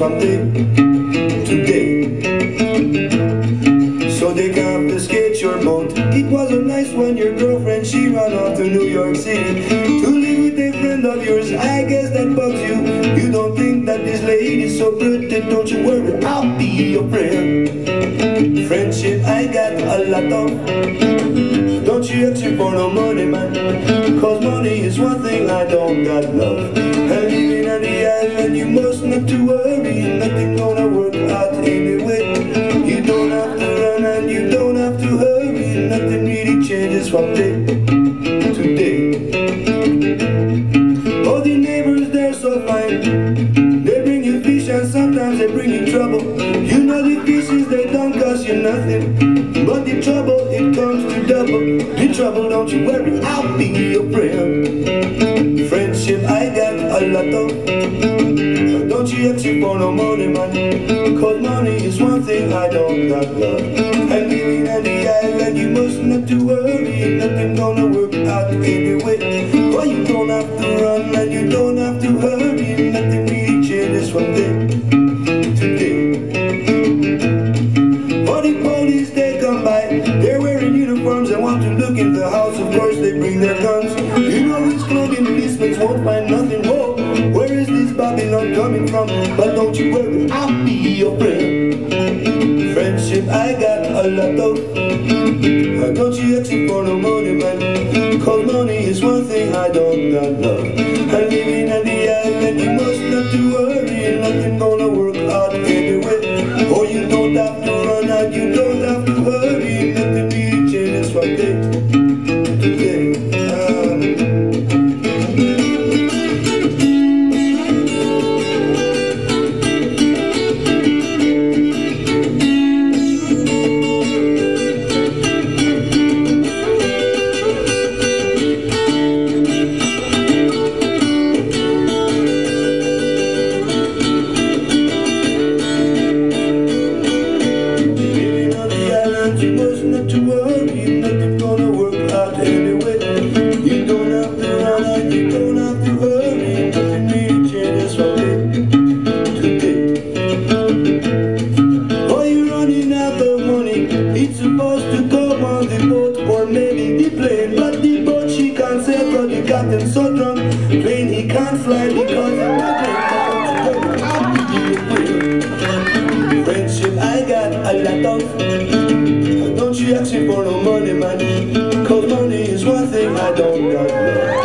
from day to day. So they confiscate your boat. It wasn't nice when your girlfriend, she ran off to New York City to live with a friend of yours. I guess that bugs you. You don't think that this lady's so pretty. Don't you worry, I'll be your friend. Friendship I got a lot of. Don't you ask for no money, man, cause money is one thing I don't got love. And living on the island, you must not to worry. Nothing gonna work out anyway. You don't have to run and you don't have to hurry. Nothing really changes from day to day. Oh, the neighbors, they're so fine. They bring you fish and sometimes they bring you trouble. You know the fishes, they don't cost you nothing, but the trouble, it comes to double. The trouble, don't you worry, I'll be your friend. Friendship I got a lot of. Don't you ask for no money, man, cause money is one thing I don't got love. And living on the island, you must not to worry. Nothing gonna work out anyway. Oh, you don't have to run and you don't have to hurry. Nothing really changes from day to day. Oh, the police, they come by. They're wearing uniforms and want to look in the house. Of course they bring their guns. You know it's clothing, policemen won't find nothing. Whoa, where is this Babylon coming from? But don't you worry, I'll be your friend. Friendship I got a lot of. Don't you ask for no money, man, cause money is one thing I don't got love. And living on the island, you must not to worry. Nothing gonna work out anyway. Oh, you don't have to run and you don't have to hurry. Nothing really changes from day to day. You must not to worry, nothing gonna work out anyway. You don't have to run and you don't have to hurry. Nothing really changes from day to day. Oh, you're running out of money. It's supposed to come on the boat or maybe the plane, but the boat she can't sail cause the captain's so drunk. Plane he can't fly because he's not drunk. Friendship I got a lot of. Don't you ask me for no money, man, cause money is one thing I don't got love.